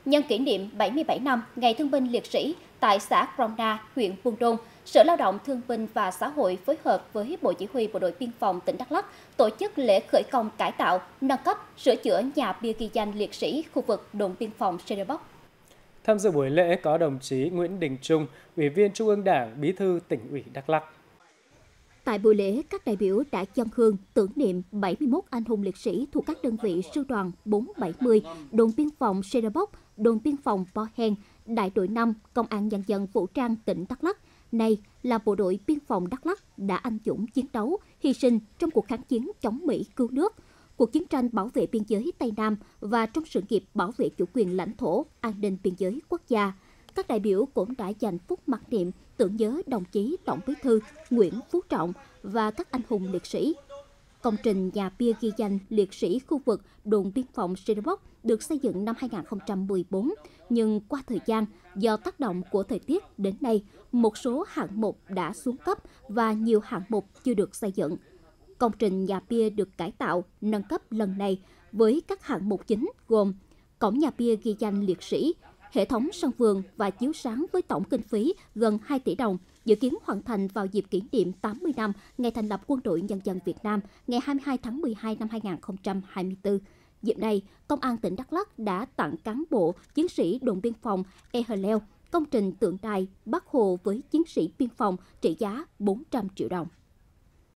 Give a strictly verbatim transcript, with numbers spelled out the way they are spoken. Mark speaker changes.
Speaker 1: Nhân kỷ niệm bảy mươi bảy năm Ngày Thương binh Liệt sĩ tại xã Kromna, huyện Buôn Đôn, Sở Lao động Thương binh và Xã hội phối hợp với Bộ Chỉ huy Bộ đội Biên phòng tỉnh Đắk Lắk tổ chức lễ khởi công cải tạo, nâng cấp, sửa chữa nhà bia ghi danh liệt sĩ khu vực đồn biên phòng Serepok.
Speaker 2: Tham dự buổi lễ có đồng chí Nguyễn Đình Trung, Ủy viên Trung ương Đảng, Bí thư Tỉnh ủy Đắk Lắk.
Speaker 3: Tại buổi lễ, các đại biểu đã dâng hương tưởng niệm bảy mươi mốt anh hùng liệt sĩ thuộc các đơn vị sư đoàn bốn bảy mươi, đồn biên phòng Serepok, đồn biên phòng Po Hen, đại đội năm, Công an Nhân dân Vũ trang tỉnh Đắk Lắk. Nay là bộ đội biên phòng Đắk Lắk đã anh dũng chiến đấu, hy sinh trong cuộc kháng chiến chống Mỹ cứu nước, cuộc chiến tranh bảo vệ biên giới Tây Nam và trong sự nghiệp bảo vệ chủ quyền lãnh thổ, an ninh biên giới quốc gia. Các đại biểu cũng đã dành phút mặc niệm tưởng nhớ đồng chí Tổng Bí thư Nguyễn Phú Trọng và các anh hùng liệt sĩ. Công trình nhà bia ghi danh liệt sĩ khu vực đồn biên phòng Serepok được xây dựng năm hai nghìn không trăm mười bốn, nhưng qua thời gian, do tác động của thời tiết đến nay, một số hạng mục đã xuống cấp và nhiều hạng mục chưa được xây dựng. Công trình nhà bia được cải tạo, nâng cấp lần này với các hạng mục chính gồm cổng nhà bia ghi danh liệt sĩ, hệ thống sân vườn và chiếu sáng với tổng kinh phí gần hai tỷ đồng, dự kiến hoàn thành vào dịp kỷ niệm tám mươi năm ngày thành lập Quân đội Nhân dân Việt Nam ngày hai mươi hai tháng mười hai năm hai nghìn không trăm hai mươi tư. Dịp này, Công an tỉnh Đắk Lắk đã tặng cán bộ, chiến sĩ đồn biên phòng E Hờ Leo công trình tượng đài Bác Hồ với chiến sĩ biên phòng trị giá bốn trăm triệu đồng.